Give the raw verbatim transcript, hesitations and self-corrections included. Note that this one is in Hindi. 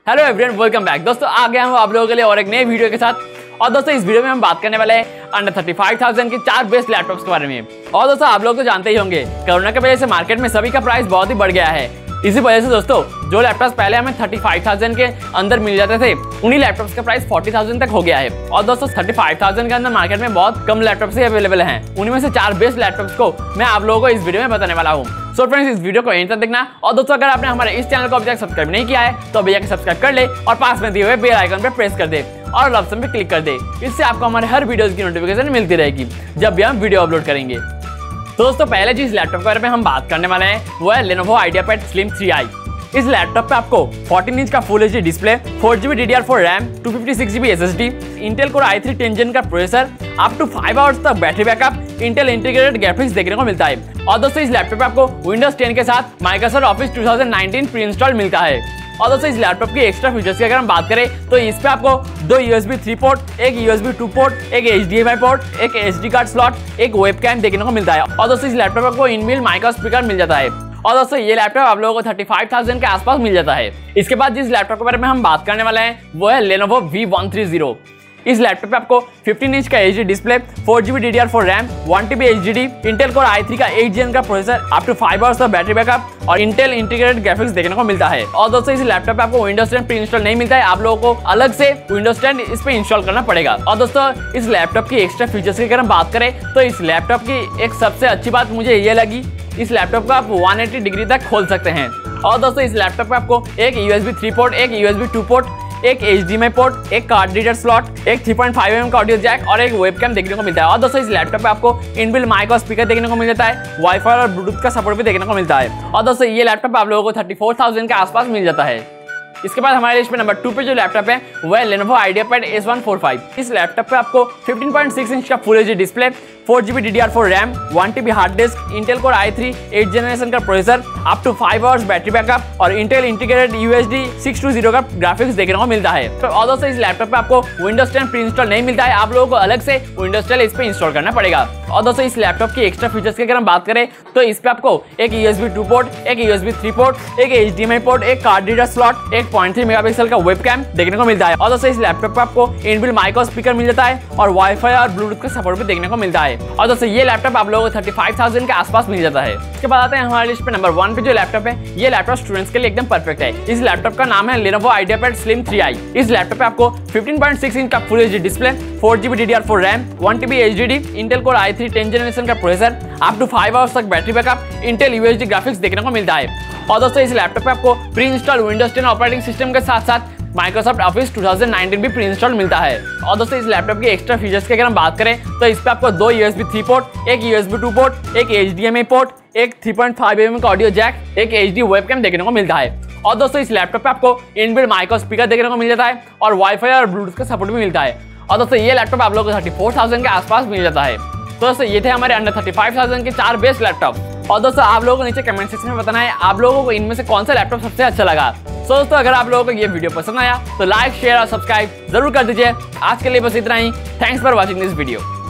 Hello everyone, welcome back. दोस्तों आ गया हूँ आप लोगों के लिए और एक नए वीडियो के साथ। और दोस्तों इस वीडियो में हम बात करने वाले हैं अंडर थर्टी फाइव थाउजेंड के चार बेस्ट लैपटॉप्स के बारे में। और दोस्तों आप लोग तो जानते ही होंगे, कोरोना की वजह से मार्केट में सभी का प्राइस बहुत ही बढ़ गया है। इसी वजह से दोस्तों जो लैपटॉप्स पहले हमें थर्टी फाइव थाउजेंड के अंदर मिल जाते थे, उन्हीं लैपटॉप्स का प्राइस फोर्टी थाउजेंड तक हो गया है। और दोस्तों थर्टी फाइव थाउजेंड के अंदर मार्केट में बहुत कम लैपटॉप्स ही अवेलेबल हैं। उन्हीं में से चार बेस्ट लैपटॉप्स को मैं आप लोगों को इस वीडियो में बताने वाला हूँ। सो फ्रेंड्स, इस वीडियो को एंड तक देखना। और दोस्तों अगर आपने हमारे इस चैनल को अभी तक सब्सक्राइब नहीं किया है तो भैया के सब्सक्राइब कर ले और पास में दिए हुए बेल आइकन पर प्रेस कर दे और ऑल ऑप्शन पे क्लिक कर दे। इससे आपको हमारे हर वीडियोस की नोटिफिकेशन मिलती रहेगी जब भी हम वीडियो अपलोड करेंगे। तो दोस्तों पहले जिस लैपटॉप के बारे में हम बात करने वाले हैं वो है Lenovo IdeaPad Slim थ्री आई। इस लैपटॉप पे आपको फोर्टीन इंच का full H D display, four G B D D R four RAM, two fifty six G B S S D, Intel core आई थ्री टेन जेन का processor, up to five hours तक battery backup, Intel integrated graphics देखने को मिलता है। और दोस्तों इस लैपटॉप पे आपको विंडोज टेन के साथ Microsoft office two thousand nineteen pre install मिलता है। और दोस्तों इस लैपटॉप की एक्स्ट्रा फीचर्स की अगर हम बात करें तो इस पे आपको दो U S B three port, एक U S B two port, एक H D M I port, एक एस डी कार्ड स्लॉट, एक वेबकैम देखने को मिलता है। और दोस्तों इस लैपटॉप आपको इनबिल्ट माइक्रो स्पीकर मिल जाता है। और दोस्तों ये लैपटॉप आप लोगों को थर्टी फाइव थाउजेंड के आसपास मिल जाता है। इसके बाद जिस लैपटॉप के बारे में हम बात करने वाले हैं वो है Lenovo V one three zero. इस लैपटॉप पे आपको फिफ्टीन इंच का H D display, four G B D D R four RAM, one T B H D D, Intel core आई थ्री का एट जेन का processor, up to five hours का बैटरी बैकअप और इंटेल इंटीग्रेटेड ग्राफिक्स देखने को मिलता है। और दोस्तों इस लैपटॉप पे आपको विंडोज टेन प्री इंस्टॉल नहीं मिलता है, आप लोगों को अलग से विंडोज टेन इस पे इंस्टॉल करना पड़ेगा। और दोस्तों इस लैपटॉप की एक्स्ट्रा फीचर्स की अगर हम बात करें तो इस लैपटॉप की एक सबसे अच्छी बात मुझे ये लगी, इस लैपटॉप को आप वन एटी डिग्री तक खोल सकते हैं। और दोस्तों इस लैपटॉप पे आपको एक U S B three port, एक U S B two port, एक H D M I port, एक कार्ड रीडर स्लॉट, एक three point five M M का ऑडियो जैक और एक वेबकैम देखने को मिलता है। और दोस्तों इस लैपटॉप पे आपको इनबिल्ट माइक और स्पीकर देखने को मिल जाता है, वाईफाई और ब्लूटूथ का सपोर्ट भी देखने को मिलता है। और दोस्तों ये लैपटॉप आप लोगों को थर्टी फोर थाउजेंड के आसपास मिल जाता है। इसके बाद हमारे लिस्ट पे नंबर टू पे जो लैपटॉप है वो है Lenovo IdeaPad S one four five. इस लैपटॉप पे आपको फिफ्टीन पॉइंट सिक्स इंच का full H D display, four G B D D R four RAM, one T B hard disk, Intel core आई थ्री एट जनरेशन का processor, up to five hours battery backup और Intel integrated U S D six two zero का ग्राफिक्स देखने को मिलता है। तो और दोस्तों इस लैपटॉप पे आपको विंडोज टेन प्री इंस्टॉल नहीं मिलता है, आप लोगों को अलग से विंडोज टेन इस पे इंस्टॉल करना पड़ेगा। और दोस्तों इस लैपटॉप की एक्स्ट्रा फीचर्स की अगर हम बात करें तो इस पे आपको एक U S B two port, एक U S B three port, एक H D M I port, एक कार्ड रीडर स्लॉट, एक पॉइंट थ्री मेगापिक्सल का वेबकैम देखने को मिलता है। और दोस्तों इस लैपटॉप पे आपको इनबिल्ट माइक और स्पीकर मिल जाता है और वाईफाई और ब्लूटूथ का सपोर्ट भी देखने को मिलता है। और दोस्तों ये लैपटॉप आप लोगों को थर्टी फाइव थाउजेंड के आसपास मिल जाता है। इसके बाद आते हैं हमारे लिस्ट पे नंबर वन पे जो लैपटॉप है, ये लैपटॉप स्टूडेंट्स के लिए एकदम परफेक्ट है। इस लैपटॉप का नाम है Lenovo IdeaPad Slim थ्री आई। इस लैपटॉप पे आपको फिफ्टीन पॉइंट सिक्स इंच का full H D display, four G B D D R four RAM, one T B H D D, Intel core आई थ्री टेन जनरेशन का processor, up to five hours तक battery backup, Intel U S D graphics देखने को मिलता है। और दोस्तों इस लैपटॉप पे आपको pre install Windows ten operating system के साथ साथ Microsoft office two thousand nineteen भी प्री इंस्टॉल मिलता है। और दोस्तों इस लैपटॉप की एक्स्ट्रा फीचर्स की अगर हम बात करें तो इस पे आपको दो U S B three port, एक U S B two port, एक H D M I port, एक three point five M M का ऑडियो जैक, एक एच डी वेबकैम देखने को मिलता है। और दोस्तों इस लैपटॉप पे आपको इनबिल्ट माइक और स्पीकर देखने को मिल जाता है और वाईफाई और ब्लूटूथ का सपोर्ट भी मिलता है। और दोस्तों ये लैपटॉप आप लोगों को थर्टी फोर थाउजेंड के आसपास मिल जाता है। तो दोस्तों ये थे हमारे अंडर थर्टी फाइव थाउजेंड के चार बेस्ट लैपटॉप। और दोस्तों आप लोगों को नीचे कमेंट सेक्शन में बताना है आप लोगों को इनमें से कौन सा लैपटॉप सबसे अच्छा लगा। सो दोस्तों अगर आप लोगों को ये वीडियो पसंद आया तो लाइक, शेयर और सब्सक्राइब जरूर कर दीजिए। आज के लिए बस इतना ही। Thanks for watching this video.